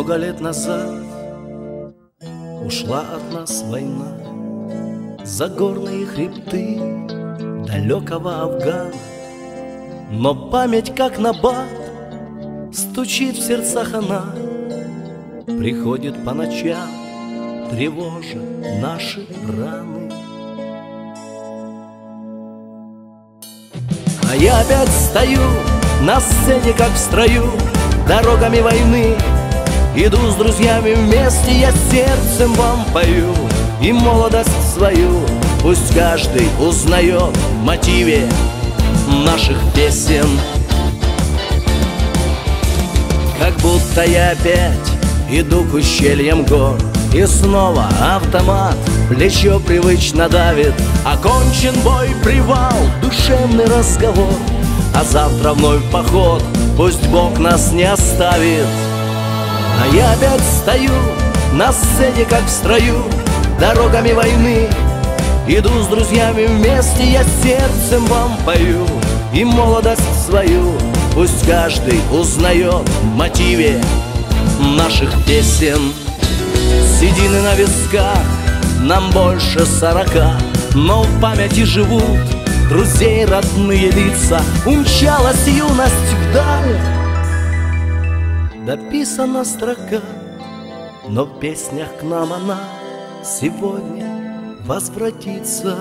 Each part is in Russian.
Много лет назад ушла от нас война за горные хребты далекого Афгана. Но память, как набат, стучит в сердцах она, приходит по ночам, тревожа наши раны. А я опять стою на сцене, как в строю, дорогами войны. Иду с друзьями вместе, я сердцем вам пою, и молодость свою пусть каждый узнает в мотиве наших песен. Как будто я опять иду к ущельям гор, и снова автомат плечо привычно давит. Окончен бой, привал, душевный разговор, а завтра вновь поход, пусть Бог нас не оставит. А я опять стою на сцене, как в строю, дорогами войны. Иду с друзьями вместе, я сердцем вам пою, и молодость свою пусть каждый узнает в мотиве наших песен. Седины на висках, нам больше 40, но в памяти живут друзей родные лица. Умчалась юность вдаль, дописана строка, но в песнях к нам она сегодня возвратится.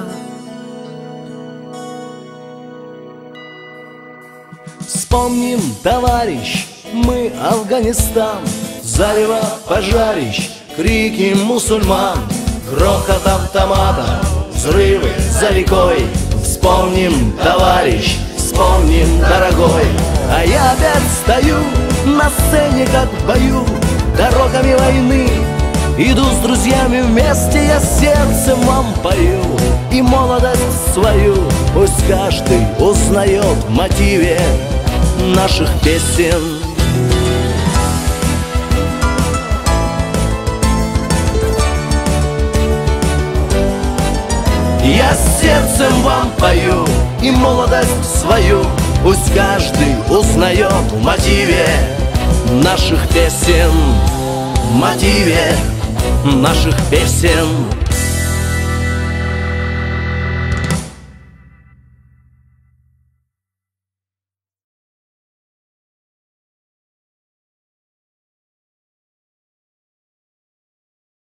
Вспомним, товарищ, мы Афганистан, зарево пожарищ, крики мусульман, грохот автомата, взрывы за рекой. Вспомним, товарищ, вспомним, дорогой. А я опять стою на сцене, как в бою, дорогами войны. Иду с друзьями вместе, я сердцем вам пою, и молодость свою пусть каждый узнает в мотиве наших песен. Я сердцем вам пою, и молодость свою пусть каждый узнает в мотиве наших песен, в мотиве наших песен.